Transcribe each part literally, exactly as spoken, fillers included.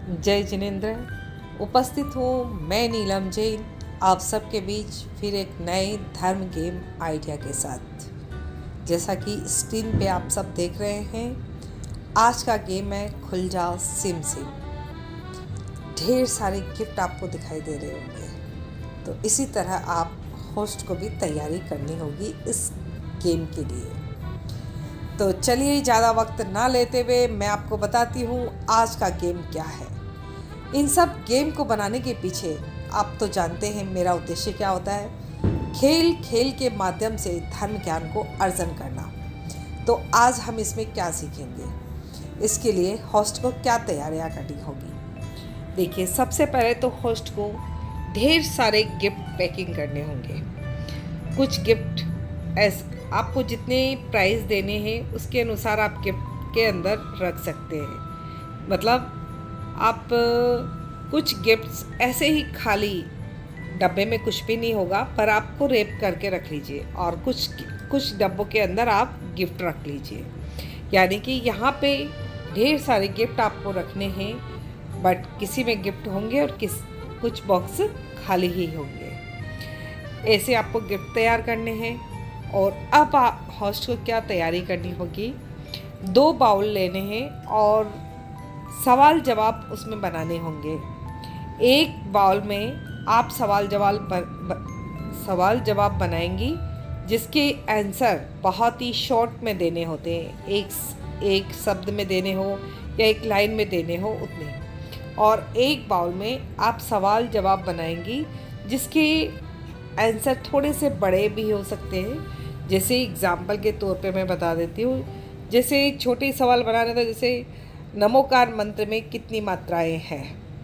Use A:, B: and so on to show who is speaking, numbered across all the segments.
A: जय जिनेंद्र। उपस्थित हूँ मैं नीलम जैन आप सबके बीच फिर एक नए धर्म गेम आइडिया के साथ। जैसा कि स्क्रीन पे आप सब देख रहे हैं, आज का गेम है खुल जाओ सिम सिम। ढेर सारे गिफ्ट आपको दिखाई दे रहे होंगे, तो इसी तरह आप होस्ट को भी तैयारी करनी होगी इस गेम के लिए। तो चलिए ज़्यादा वक्त ना लेते हुए मैं आपको बताती हूँ आज का गेम क्या है। इन सब गेम को बनाने के पीछे आप तो जानते हैं मेरा उद्देश्य क्या होता है, खेल खेल के माध्यम से धर्म ज्ञान को अर्जन करना। तो आज हम इसमें क्या सीखेंगे, इसके लिए होस्ट को क्या तैयारियां करनी होगी। देखिए, सबसे पहले तो होस्ट को ढेर सारे गिफ्ट पैकिंग करने होंगे। कुछ गिफ्ट ऐसे आपको जितने प्राइस देने हैं उसके अनुसार आप गिफ्ट के अंदर रख सकते हैं। मतलब आप कुछ गिफ्ट्स ऐसे ही खाली डब्बे में कुछ भी नहीं होगा, पर आपको रैप करके रख लीजिए और कुछ कुछ डब्बों के अंदर आप गिफ्ट रख लीजिए। यानी कि यहाँ पे ढेर सारे गिफ्ट आपको रखने हैं, बट किसी में गिफ्ट होंगे और किस कुछ बॉक्स खाली ही होंगे। ऐसे आपको गिफ्ट तैयार करने हैं। और अब आप होस्ट को क्या तैयारी करनी होगी, दो बाउल लेने हैं और सवाल जवाब उसमें बनाने होंगे। एक बाउल में आप सवाल जवाब ब, ब, सवाल जवाब बनाएंगी जिसके आंसर बहुत ही शॉर्ट में देने होते हैं, एक एक शब्द में देने हो या एक लाइन में देने हो उतने। और एक बाउल में आप सवाल जवाब बनाएंगी जिसके आंसर थोड़े से बड़े भी हो सकते हैं। जैसे एग्जाम्पल के तौर पे मैं बता देती हूँ, जैसे छोटे सवाल बनाने था, जैसे नमोकार मंत्र में कितनी मात्राएं हैं।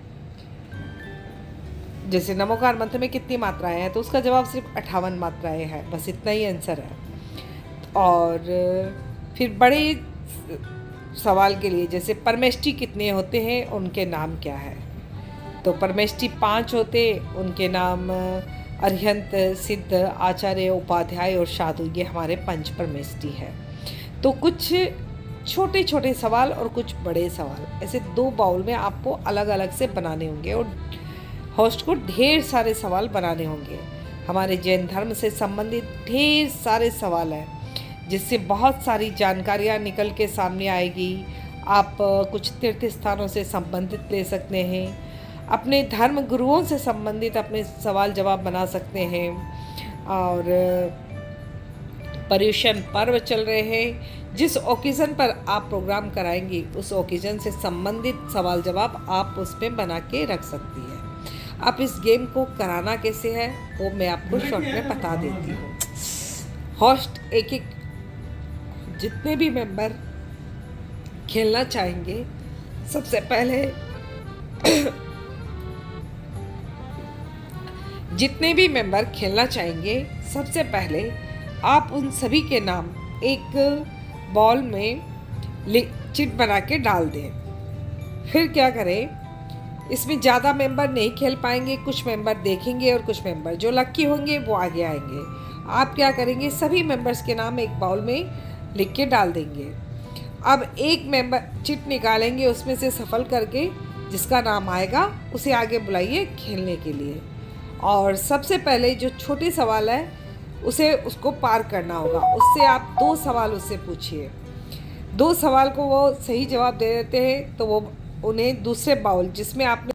A: जैसे नमोकार मंत्र में कितनी मात्राएं हैं, तो उसका जवाब सिर्फ अट्ठावन मात्राएं हैं, बस इतना ही आंसर है। और फिर बड़े सवाल के लिए जैसे परमेष्टि कितने होते हैं, उनके नाम क्या है। तो परमेष्टि पाँच होते, उनके नाम अरिहंत, सिद्ध, आचार्य, उपाध्याय और साधु, ये हमारे पंच परमेष्टि है। तो कुछ छोटे छोटे सवाल और कुछ बड़े सवाल, ऐसे दो बाउल में आपको अलग अलग से बनाने होंगे और होस्ट को ढेर सारे सवाल बनाने होंगे। हमारे जैन धर्म से संबंधित ढेर सारे सवाल हैं जिससे बहुत सारी जानकारियाँ निकल के सामने आएगी। आप कुछ तीर्थ स्थानों से संबंधित ले सकते हैं, अपने धर्म गुरुओं से संबंधित अपने सवाल जवाब बना सकते हैं। और पर्युषण पर्व चल रहे हैं, जिस ओकेज़न पर आप प्रोग्राम कराएंगी उस ओकेज़न से संबंधित सवाल जवाब आप उसमें बना के रख सकती हैं। आप इस गेम को कराना कैसे है वो मैं आपको शॉर्ट में बता देती हूँ। होस्ट एक एक जितने भी मेंबर खेलना चाहेंगे, सबसे पहले जितने भी मेंबर खेलना चाहेंगे सबसे पहले आप उन सभी के नाम एक बॉल में चिट बना के डाल दें। फिर क्या करें, इसमें ज़्यादा मेंबर नहीं खेल पाएंगे, कुछ मेंबर देखेंगे और कुछ मेंबर जो लक्की होंगे वो आगे आएंगे। आप क्या करेंगे, सभी मेंबर्स के नाम एक बाउल में लिख के डाल देंगे। अब एक मेंबर चिट निकालेंगे, उसमें से सफल करके जिसका नाम आएगा उसे आगे बुलाइए खेलने के लिए। और सबसे पहले जो छोटे सवाल है उसे उसको पार करना होगा। उससे आप दो सवाल उससे पूछिए, दो सवाल को वो सही जवाब दे देते हैं तो वो उन्हें दूसरे बाउल जिसमें आपने